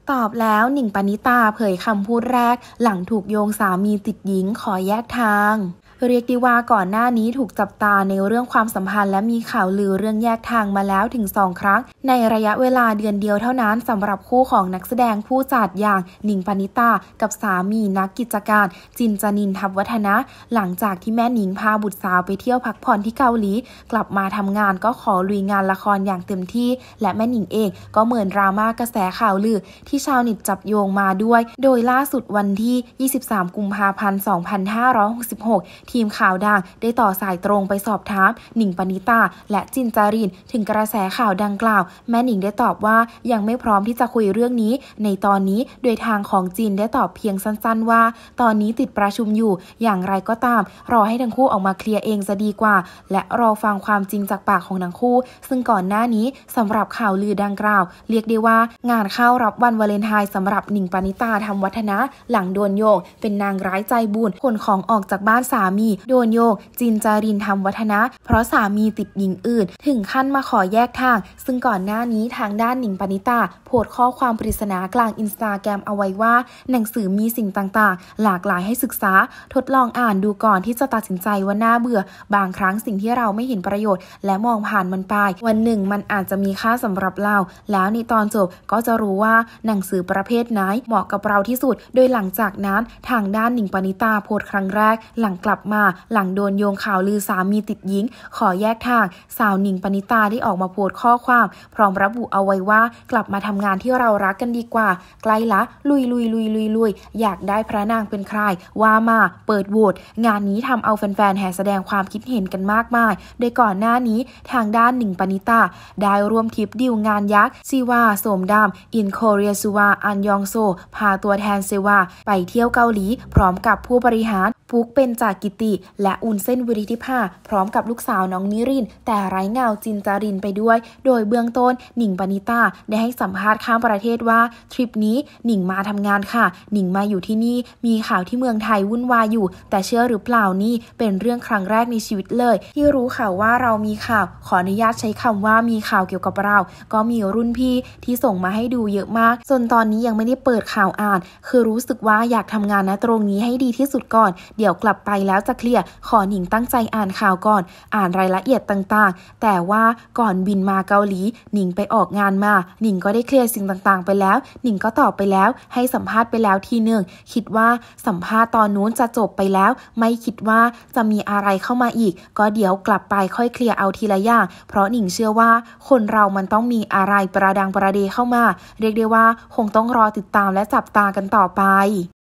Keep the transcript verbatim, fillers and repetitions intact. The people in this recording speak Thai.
ตอบแล้วหนิงปณิตาเผยคำพูดแรกหลังถูกโยงสามีติดหญิงขอแยกทางเรียกได้ว่าก่อนหน้านี้ถูกจับตาในเรื่องความสัมพันธ์และมีข่าวลือเรื่องแยกทางมาแล้วถึงสองครั้งในระยะเวลาเดือนเดียวเท่านั้นสำหรับคู่ของนักแสดงผู้จัดอย่างหนิงปณิตากับสามีนักกิจการจินจนินทร์ ทัพวัฒนะหลังจากที่แม่หนิงพาบุตรสาวไปเที่ยวพักผ่อนที่เกาหลีกลับมาทำงานก็ขอลุยงานละครอย่างเต็มที่และแม่หนิงเองก็เหมือนดราม่ากระแสข่าวลือที่ชาวเน็ตจับโยงมาด้วยโดยล่าสุดวันที่ยี่สิบสามกุมภาพันธ์สองพันห้าร้อยหกสิบหกทีมข่าวดังได้ต่อสายตรงไปสอบถามหนิงปณิตาและจินจารินถึงกระแสข่าวดังกล่าวแม่หนิงได้ตอบว่ายังไม่พร้อมที่จะคุยเรื่องนี้ในตอนนี้โดยทางของจินได้ตอบเพียงสั้นๆว่าตอนนี้ติดประชุมอยู่อย่างไรก็ตามรอให้ทั้งคู่ออกมาเคลียร์เองจะดีกว่าและรอฟังความจริงจากปากของทั้งคู่ซึ่งก่อนหน้านี้สำหรับข่าวลือดังกล่าวเรียกได้ว่างานเข้ารับวันวาเลนไทน์สำหรับหนิงปณิตาทำวัฒนะหลังโดนโยงเป็นนางร้ายใจบุญขนของออกจากบ้านสามีโดนโยงจินจารินทำวัฒนะเพราะสามีติดหญิงอื่นถึงขั้นมาขอแยกทางซึ่งก่อนหน้านี้ทางด้านหนิงปณิตาโพสต์ข้อความปริศนากลางอินสตาแกรมเอาไว้ว่าหนังสือมีสิ่งต่างๆหลากหลายให้ศึกษาทดลองอ่านดูก่อนที่จะตัดสินใจว่าน่าเบื่อบางครั้งสิ่งที่เราไม่เห็นประโยชน์และมองผ่านมันไปวันหนึ่งมันอาจจะมีค่าสำหรับเราแล้วในตอนจบก็จะรู้ว่าหนังสือประเภทไหนเหมาะกับเราที่สุดโดยหลังจากนั้นทางด้านหนิงปณิตาโพสต์ครั้งแรกหลังกลับมาหลังโดนโยงข่าวลือสามีติดหญิงขอแยกทางสาวหนิงปณิตาได้ออกมาโพสต์ข้อความพร้อมระบุเอาไว้ว่ากลับมาทำงานที่เรารักกันดีกว่าใกล้ละลุยลุยลุยลุยลุยอยากได้พระนางเป็นใครว่ามาเปิดโหวตงานนี้ทำเอาแฟนๆแห่แสดงความคิดเห็นกันมากมายโดยก่อนหน้านี้ทางด้านหนิงปณิตาได้ร่วมทริปดีลงานยักษ์ซีวาโสมดำอินโคเรียซูวาอันยองโซพาตัวแทนเซวาไปเที่ยวเกาหลีพร้อมกับผู้บริหารฟุกเป็นจากกิติและอุนเส้นวิริธิภาพร้อมกับลูกสาวน้องนิรินแต่ไร้เงาจินจารินไปด้วยโดยเบื้องต้นหนิงปณิตาได้ให้สัมภาษณ์ข้ามประเทศว่าทริปนี้หนิงมาทำงานค่ะหนิงมาอยู่ที่นี่มีข่าวที่เมืองไทยวุ่นวายอยู่แต่เชื่อหรือเปล่านี่เป็นเรื่องครั้งแรกในชีวิตเลยที่รู้ข่าวว่าเรามีข่าวขออนุญาตใช้คำว่ามีข่าวเกี่ยวกับเราก็มีรุ่นพี่ที่ส่งมาให้ดูเยอะมากจนตอนนี้ยังไม่ได้เปิดข่าวอ่านคือรู้สึกว่าอยากทำงานนะตรงนี้ให้ดีที่สุดก่อนเดี๋ยวกลับไปแล้วจะเคลียร์ขอหนิงตั้งใจอ่านข่าวก่อนอ่านรายละเอียดต่างๆแต่ว่าก่อนบินมาเกาหลีหนิงไปออกงานมาหนิงก็ได้เคลียร์สิ่งต่างๆไปแล้วหนิงก็ตอบไปแล้วให้สัมภาษณ์ไปแล้วทีหนึ่งคิดว่าสัมภาษณ์ตอนนู้นจะจบไปแล้วไม่คิดว่าจะมีอะไรเข้ามาอีกก็เดี๋ยวกลับไปค่อยเคลียร์เอาทีละอย่างเพราะหนิงเชื่อว่าคนเรามันต้องมีอะไรประดังประเดเข้ามาเรียกได้ว่าคงต้องรอติดตามและจับตากันต่อไป